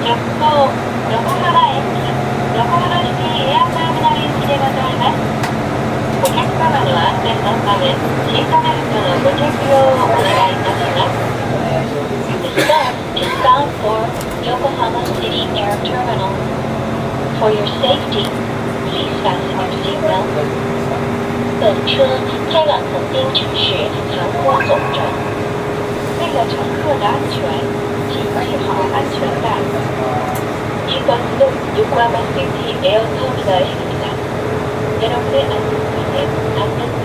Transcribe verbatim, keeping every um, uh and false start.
直行横浜駅、横浜シティエアターミナル行きでございます。お客様の安全のため、シートベルトのご着用をお願いいたします。The stop is bound for Yokohama City Air Terminal. For your safety, please fasten your seatbelt. 本车开往横滨城市韩国总站。为了乘客的安全，请系好安全带。이것은 요코하마 시티 에어 터미널입니다. 여러분의 안전을 위해 안전